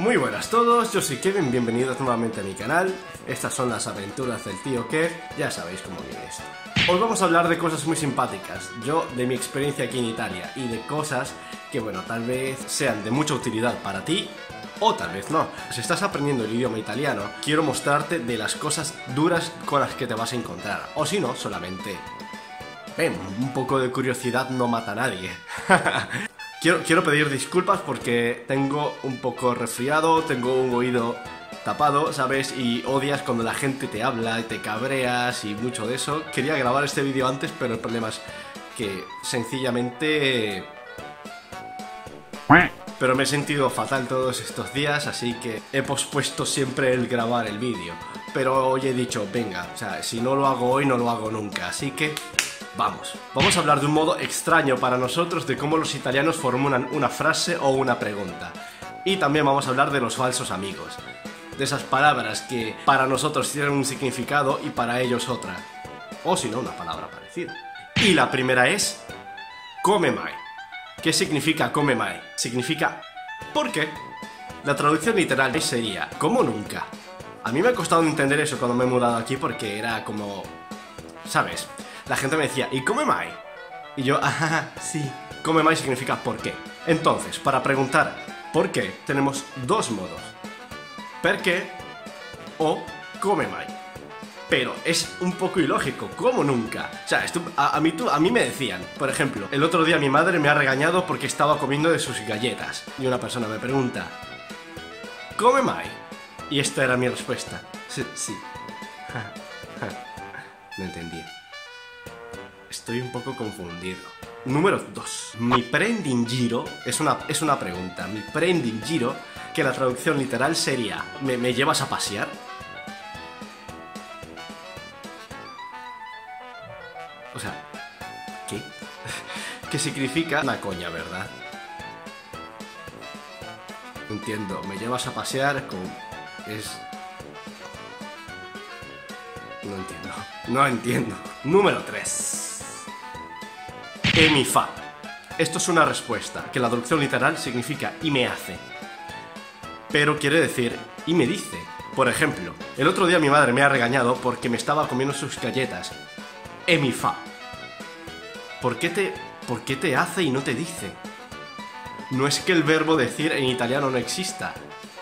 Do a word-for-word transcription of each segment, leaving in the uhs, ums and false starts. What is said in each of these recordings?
Muy buenas a todos, yo soy Kevin, bienvenidos nuevamente a mi canal. Estas son las aventuras del tío Kev, ya sabéis cómo viene esto. Hoy vamos a hablar de cosas muy simpáticas, yo de mi experiencia aquí en Italia y de cosas que, bueno, tal vez sean de mucha utilidad para ti o tal vez no. Si estás aprendiendo el idioma italiano, quiero mostrarte de las cosas duras con las que te vas a encontrar, o si no, solamente ven, un poco de curiosidad no mata a nadie. Quiero, quiero pedir disculpas porque tengo un poco resfriado, tengo un oído tapado, ¿sabes? Y odias cuando la gente te habla y te cabreas y mucho de eso. Quería grabar este vídeo antes, pero el problema es que sencillamente... Pero me he sentido fatal todos estos días, así que he pospuesto siempre el grabar el vídeo. Pero hoy he dicho, venga, o sea, si no lo hago hoy, no lo hago nunca, así que... Vamos, vamos a hablar de un modo extraño para nosotros de cómo los italianos formulan una frase o una pregunta. Y también vamos a hablar de los falsos amigos, de esas palabras que para nosotros tienen un significado y para ellos otra, o si no, una palabra parecida. Y la primera es come mai. ¿Qué significa come mai? Significa ¿por qué? La traducción literal sería como nunca. A mí me ha costado entender eso cuando me he mudado aquí porque era como... ¿sabes? La gente me decía, ¿y come mai? Y yo, ajá, sí. Come mai significa ¿por qué? Entonces, para preguntar ¿por qué? Tenemos dos modos. Perché o come mai. Pero es un poco ilógico, ¿cómo nunca? O sea, esto, a, a, mí, tú, a mí me decían, por ejemplo, el otro día mi madre me ha regañado porque estaba comiendo de sus galletas. Y una persona me pregunta, ¿come mai? Y esta era mi respuesta. Sí, sí. No entendí. Estoy un poco confundido. Número dos. Mi prendi in giro es una, es una pregunta. Mi prendi in giro, que la traducción literal sería ¿me, me llevas a pasear? O sea, ¿qué? ¿Qué significa? Una coña, ¿verdad? Entiendo, me llevas a pasear con... es... No entiendo. No entiendo. Número tres. E mi fa. Esto es una respuesta, que la traducción literal significa y me hace. Pero quiere decir y me dice. Por ejemplo, el otro día mi madre me ha regañado porque me estaba comiendo sus galletas. E mi fa. ¿Por qué te, por qué te hace y no te dice? No es que el verbo decir en italiano no exista.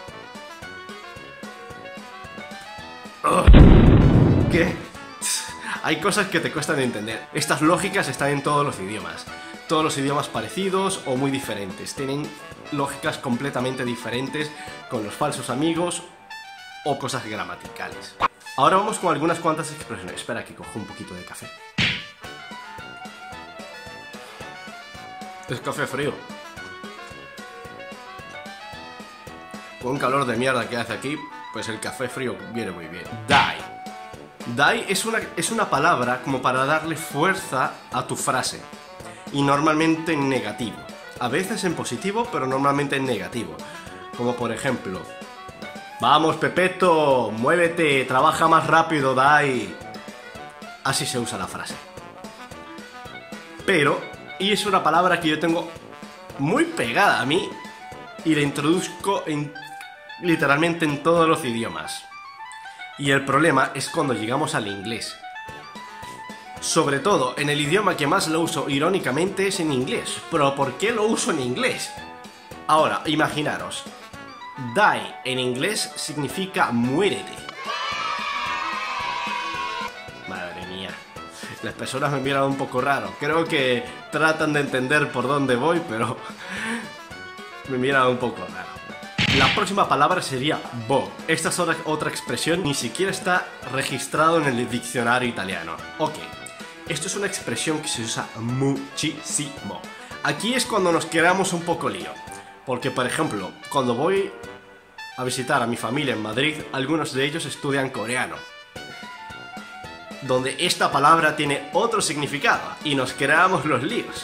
¡Ugh! ¿Qué? Hay cosas que te cuestan de entender. Estas lógicas están en todos los idiomas. Todos los idiomas parecidos o muy diferentes. Tienen lógicas completamente diferentes con los falsos amigos o cosas gramaticales. Ahora vamos con algunas cuantas expresiones. Espera que cojo un poquito de café. Es café frío. Con un calor de mierda que hace aquí, pues el café frío viene muy bien. Dai. Dai es una, es una palabra como para darle fuerza a tu frase. Y normalmente en negativo. A veces en positivo, pero normalmente en negativo. Como por ejemplo, vamos Pepetto, muévete, trabaja más rápido, dai. Así se usa la frase. Pero, y es una palabra que yo tengo muy pegada a mí y la introduzco en, literalmente en todos los idiomas. Y el problema es cuando llegamos al inglés. Sobre todo, en el idioma que más lo uso irónicamente es en inglés. ¿Pero por qué lo uso en inglés? Ahora, imaginaros. Die en inglés significa muérete. Madre mía. Las personas me miran un poco raro. Creo que tratan de entender por dónde voy, pero... me miran un poco raro. La próxima palabra sería bo. Esta es otra, otra expresión, ni siquiera está registrado en el diccionario italiano. Ok, esto es una expresión que se usa muchísimo. Aquí es cuando nos quedamos un poco lío. Porque, por ejemplo, cuando voy a visitar a mi familia en Madrid, algunos de ellos estudian coreano, donde esta palabra tiene otro significado y nos creamos los líos.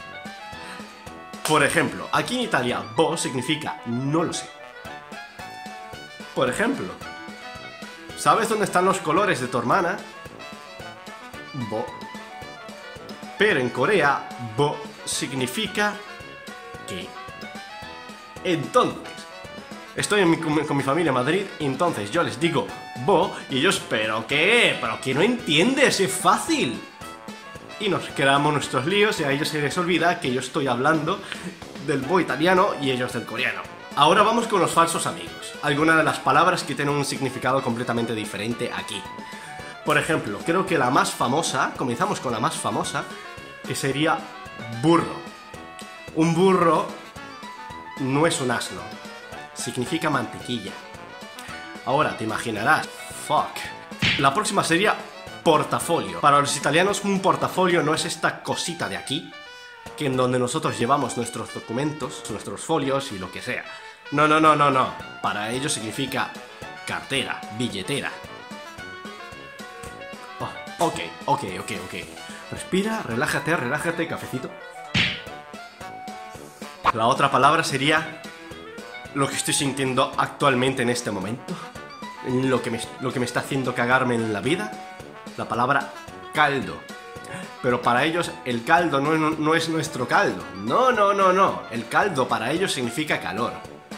Por ejemplo, aquí en Italia, bo significa no lo sé. Por ejemplo, ¿sabes dónde están los colores de tu hermana? Bo. Pero en Corea, bo significa ¿qué? Entonces, Estoy en mi, con, mi, con mi familia en Madrid y entonces yo les digo bo y ellos, ¿pero qué? ¿Pero que no entiendes? ¡Es fácil! Y nos creamos nuestros líos y a ellos se les olvida que yo estoy hablando del bo italiano y ellos del coreano. Ahora vamos con los falsos amigos. Algunas de las palabras que tienen un significado completamente diferente aquí. Por ejemplo, creo que la más famosa, comenzamos con la más famosa, que sería burro. Un burro no es un asno, significa mantequilla. Ahora te imaginarás, fuck. La próxima sería portafolio. Para los italianos un portafolio no es esta cosita de aquí, que en donde nosotros llevamos nuestros documentos, nuestros folios y lo que sea. No, no, no, no, no. Para ellos significa cartera, billetera. Oh, ok, ok, ok, ok. Respira, relájate, relájate, cafecito. La otra palabra sería lo que estoy sintiendo actualmente en este momento. Lo que me, lo que me está haciendo cagarme en la vida. La palabra caldo. Pero para ellos el caldo no, no, no es nuestro caldo. No, no, no, no. El caldo para ellos significa calor.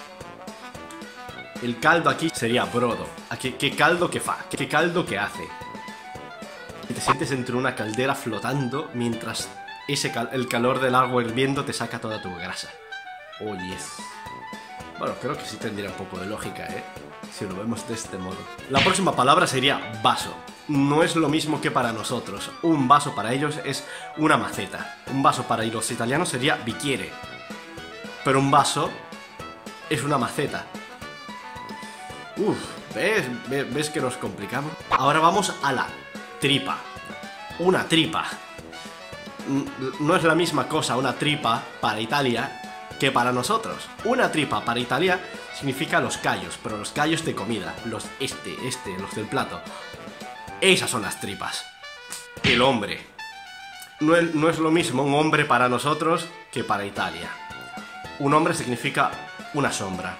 El caldo aquí sería brodo. ¿Qué, qué caldo que fa? ¿Qué caldo que hace? Y te sientes entre una caldera flotando mientras ese cal el calor del agua hirviendo te saca toda tu grasa. Oh, yes. Bueno, creo que sí tendría un poco de lógica, ¿eh? Si lo vemos de este modo. La próxima palabra sería vaso. No es lo mismo que para nosotros. Un vaso para ellos es una maceta. Un vaso para los italianos sería bicchiere. Pero un vaso es una maceta. Uf, ¿ves? ¿Ves que nos complicamos? Ahora vamos a la tripa. Una tripa. No es la misma cosa una tripa para Italia que para nosotros. Una tripa para Italia significa los callos, pero los callos de comida. Los este, este, los del plato. Esas son las tripas. El hombre. No es, no es lo mismo un hombre para nosotros que para Italia. Un hombre significa una sombra.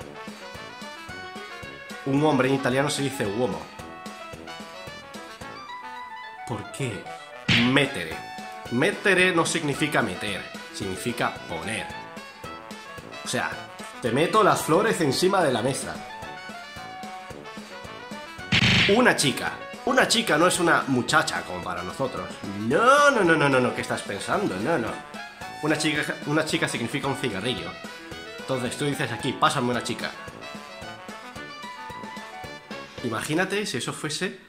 Un hombre en italiano se dice uomo. ¿Por qué? Mettere. Mettere no significa meter, significa poner. O sea, te meto las flores encima de la mesa. Una chica. Una chica no es una muchacha como para nosotros. No, no, no, no, no, no, ¿qué estás pensando? No, no. Una chica, una chica significa un cigarrillo. Entonces tú dices aquí, pásame una chica. Imagínate si eso fuese...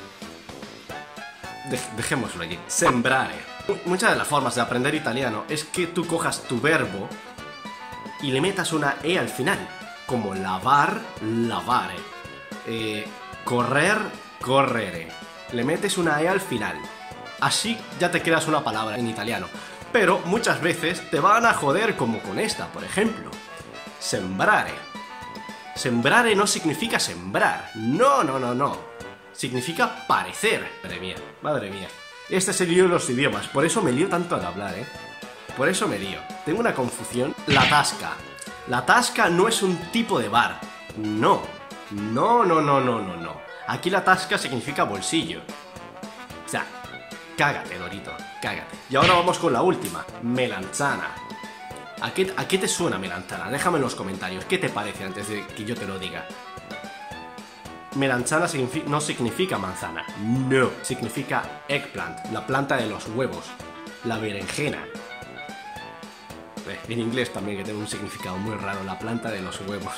De dejémoslo allí. Sembrare. Muchas de las formas de aprender italiano es que tú cojas tu verbo y le metas una E al final. Como lavar, lavare. Eh, correr, correre. Le metes una E al final. Así ya te creas una palabra en italiano. Pero muchas veces te van a joder como con esta, por ejemplo. Sembrare. Sembrare no significa sembrar. No, no, no, no. Significa parecer. Madre mía, madre mía. Este es el lío de los idiomas. Por eso me lío tanto al hablar, ¿eh? Por eso me lío. Tengo una confusión. La tasca. La tasca no es un tipo de bar. No. No, no, no, no, no, no. Aquí la tasca significa bolsillo. O sea, cágate, Dorito. Cágate. Y ahora vamos con la última. Melanzana. ¿A qué, ¿A qué te suena melanzana? Déjame en los comentarios. ¿Qué te parece antes de que yo te lo diga? Melanzana signifi- no significa manzana. No. Significa eggplant. La planta de los huevos. La berenjena. Eh, en inglés también, que tiene un significado muy raro. La planta de los huevos.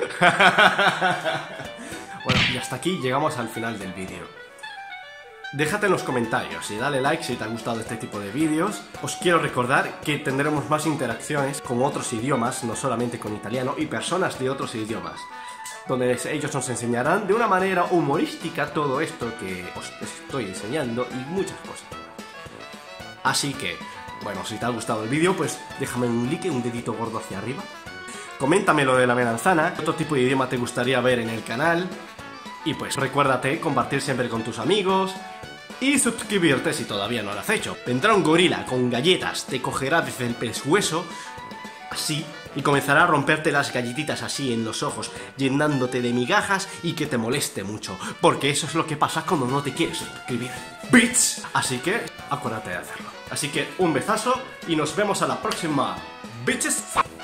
Bueno, y hasta aquí llegamos al final del vídeo. Déjate en los comentarios y dale like si te ha gustado este tipo de vídeos. Os quiero recordar que tendremos más interacciones con otros idiomas, no solamente con italiano, y personas de otros idiomas, donde ellos nos enseñarán de una manera humorística todo esto que os estoy enseñando y muchas cosas. Así que, bueno, si te ha gustado el vídeo, pues déjame un like, un dedito gordo hacia arriba. Coméntame lo de la melanzana, qué otro tipo de idioma te gustaría ver en el canal. Y pues recuérdate compartir siempre con tus amigos y suscribirte si todavía no lo has hecho. Vendrá un gorila con galletas, te cogerá desde el pescuezo, así, y comenzará a romperte las galletitas así en los ojos, llenándote de migajas y que te moleste mucho, porque eso es lo que pasa cuando no te quieres suscribir. ¡Bitch! Así que acuérdate de hacerlo. Así que un besazo y nos vemos a la próxima, bitches.